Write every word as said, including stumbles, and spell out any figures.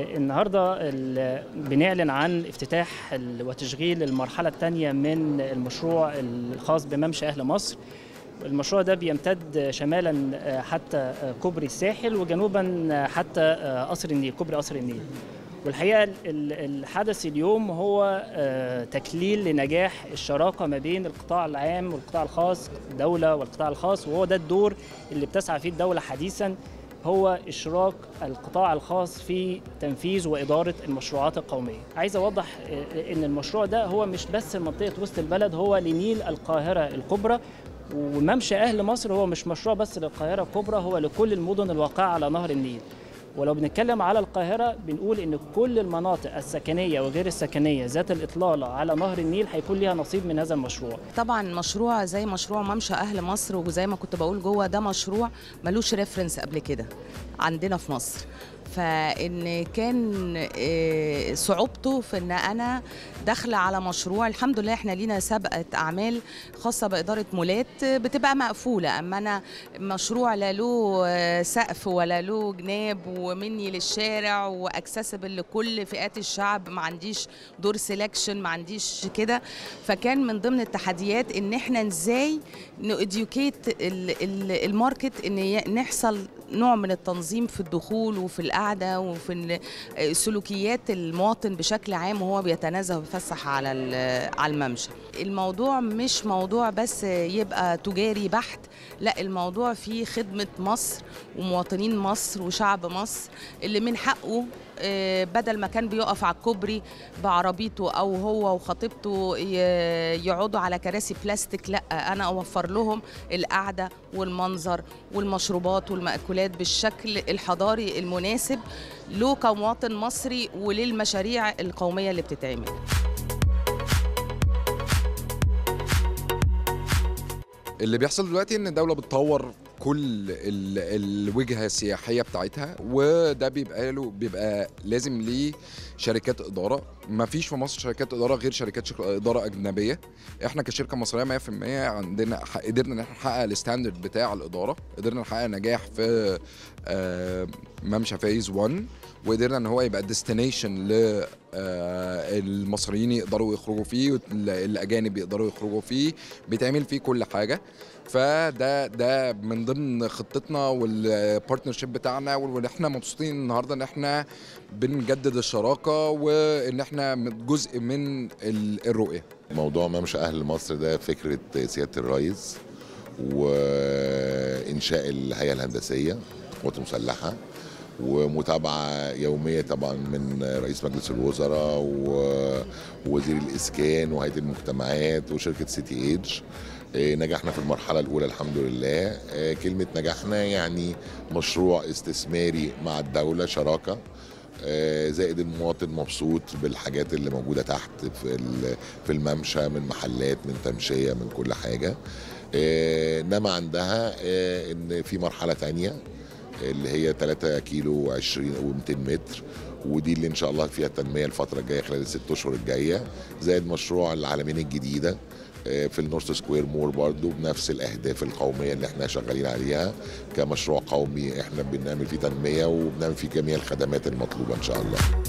النهارده بنعلن عن افتتاح وتشغيل المرحلة الثانية من المشروع الخاص بممشى أهل مصر. المشروع ده بيمتد شمالا حتى كوبري الساحل وجنوبا حتى قصر النيل، كوبري قصر النيل. والحقيقة الحدث اليوم هو تكليل لنجاح الشراكة ما بين القطاع العام والقطاع الخاص، الدولة والقطاع الخاص، وهو ده الدور اللي بتسعى فيه الدولة حديثا، هو إشراك القطاع الخاص في تنفيذ وإدارة المشروعات القومية. عايز أوضح إن المشروع ده هو مش بس منطقة وسط البلد، هو لنيل القاهرة الكبرى، وممشى أهل مصر هو مش مشروع بس للقاهرة الكبرى، هو لكل المدن الواقعة على نهر النيل. ولو بنتكلم على القاهرة بنقول إن كل المناطق السكنية وغير السكنية ذات الإطلالة على نهر النيل هيكون لها نصيب من هذا المشروع. طبعا مشروع زي مشروع ممشى أهل مصر، وزي ما كنت بقول جوه، ده مشروع ملوش ريفرنس قبل كده عندنا في مصر. فإن كان صعوبته في إن أنا داخلة على مشروع، الحمد لله إحنا لينا سابقة أعمال خاصة بإدارة مولات بتبقى مقفولة، أما أنا مشروع لا له سقف ولا له جناب ومني للشارع وأكسسبل لكل فئات الشعب، ما عنديش دور سيلكشن، ما عنديش كده. فكان من ضمن التحديات إن إحنا إزاي نإديوكيت الماركت، إن نحصل نوع من التنظيم في الدخول وفي القعدة وفي سلوكيات المواطن بشكل عام وهو بيتنزه ويفسح على على الممشى. الموضوع مش موضوع بس يبقى تجاري بحت، لا، الموضوع فيه خدمة مصر ومواطنين مصر وشعب مصر اللي من حقه بدل ما كان بيقف على الكوبري بعربيته او هو وخطيبته يقعدوا على كراسي بلاستيك، لا، انا اوفر لهم القعده والمنظر والمشروبات والمأكولات بالشكل الحضاري المناسب له كمواطن مصري وللمشاريع القوميه اللي بتتعمل. اللي بيحصل دلوقتي ان الدوله بتطور كل الوجهه السياحيه بتاعتها، وده بيبقى له بيبقى لازم ليه شركات اداره. ما فيش في مصر شركات اداره غير شركات اداره اجنبيه. احنا كشركه مصريه مية في المية عندنا قدرنا ان احنا نحقق الستاندرد بتاع الاداره، قدرنا نحقق نجاح في ممشى فايز واحد، وقدرنا ان هو يبقى ديستنيشن للمصريين يقدروا يخرجوا فيه والاجانب يقدروا يخرجوا فيه، بيتعمل فيه كل حاجه. فده ده من ضمن خطتنا والبارتنرشيب بتاعنا، واللي احنا مبسوطين النهارده ان احنا بنجدد الشراكه وان احنا جزء من الرؤيه. موضوع ممشى اهل مصر ده فكره سياده الرئيس وانشاء الهيئه الهندسيه قوات مسلحه، ومتابعه يوميه طبعا من رئيس مجلس الوزراء ووزير الاسكان وهيئه المجتمعات وشركه سيتي ايدج. نجحنا في المرحله الاولى الحمد لله. كلمه نجحنا يعني مشروع استثماري مع الدوله، شراكه، زائد المواطن مبسوط بالحاجات اللي موجوده تحت في في الممشى، من محلات، من تمشيه، من كل حاجه. انما عندها ان في مرحله ثانيه اللي هي ثلاثة كيلو وعشرين ومئتين متر، ودي اللي ان شاء الله فيها التنميه الفتره الجايه خلال الست اشهر الجايه، زائد مشروع العالمين الجديده في النورث سكوير مول برضو بنفس الاهداف القوميه اللي احنا شغالين عليها كمشروع قومي. احنا بنعمل فيه تنميه وبنعمل فيه جميع الخدمات المطلوبه ان شاء الله.